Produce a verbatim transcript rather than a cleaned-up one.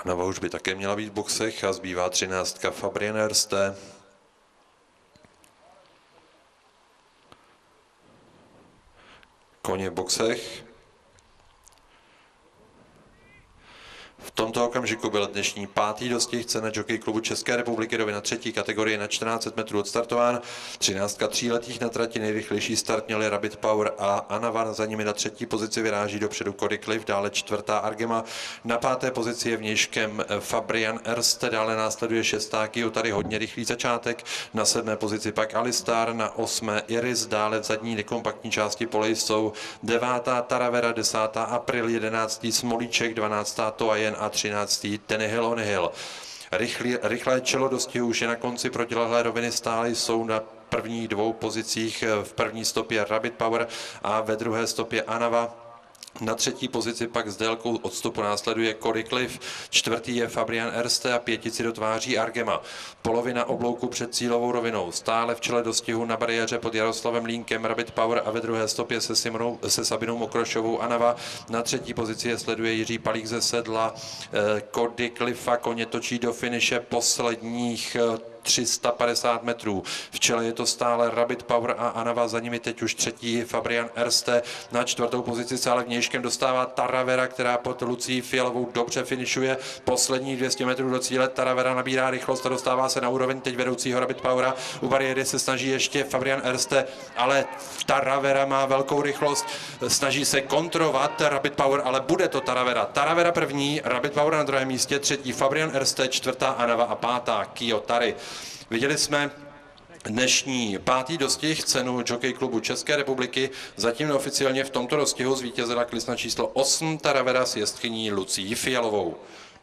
Anava už by také měla být v boxech a zbývá třináctka Fabian Erste. Koně v boxech. V tomto okamžiku byl dnešní pátý dostih ceny Jockey klubu České republiky rovina třetí kategorie na čtrnáct set metrů odstartován. Třináctka tříletých na trati, nejrychlejší start měli Rabbit Power a Anava, za nimi na třetí pozici vyráží dopředu Cody Cliff, dále čtvrtá Argema, na páté pozici je vnějškem Fabian Erste, dále následuje šestá Kio, tady hodně rychlý začátek, na sedmé pozici pak Alistar, na osmé Iris, dále v zadní nekompaktní části pole jsou devátá Taravera, desátá April, jedenáctý Smolíček, dvanáctá Toajen a třináctý Tennyhill on Hill. Rychlé, rychlé čelo dostihu už je na konci, protilehlé roviny stále jsou na prvních dvou pozicích, v první stopě Rabbit Power a ve druhé stopě Anava. Na třetí pozici pak s délkou odstupu následuje Cody Cliff, čtvrtý je Fabian Erste a pětici dotváří Argema. Polovina oblouku před cílovou rovinou, stále v čele dostihu na bariéře pod Jaroslavem Línkem Rabbit Power a ve druhé stopě se, Simonou, se Sabinou Mokrošovou Anava. Na třetí pozici je sleduje Jiří Palík ze sedla, eh, Cody Cliffa, koně točí do finiše posledních eh, tři sta padesát metrů. V čele je to stále Rabbit Power a Anava, za nimi teď už třetí Fabian Erste. Na čtvrtou pozici se ale vnějškem dostává Taravera, která pod Lucí Fialovou dobře finišuje. Poslední dvě stě metrů do cíle, Taravera nabírá rychlost a dostává se na úroveň teď vedoucího Rabbit Powera. U bariéry se snaží ještě Fabian Erste, ale Taravera má velkou rychlost, snaží se kontrovat Rabbit Power, ale bude to Taravera. Taravera první, Rabbit Power na druhém místě, třetí Fabian Erste, čtvrtá Anava a pátá Kio Tari. Viděli jsme dnešní pátý dostih, cenu Jockey klubu České republiky. Zatím neoficiálně v tomto dostihu zvítězila klisna číslo osm Taravera s jezdkyní Lucí Fialovou.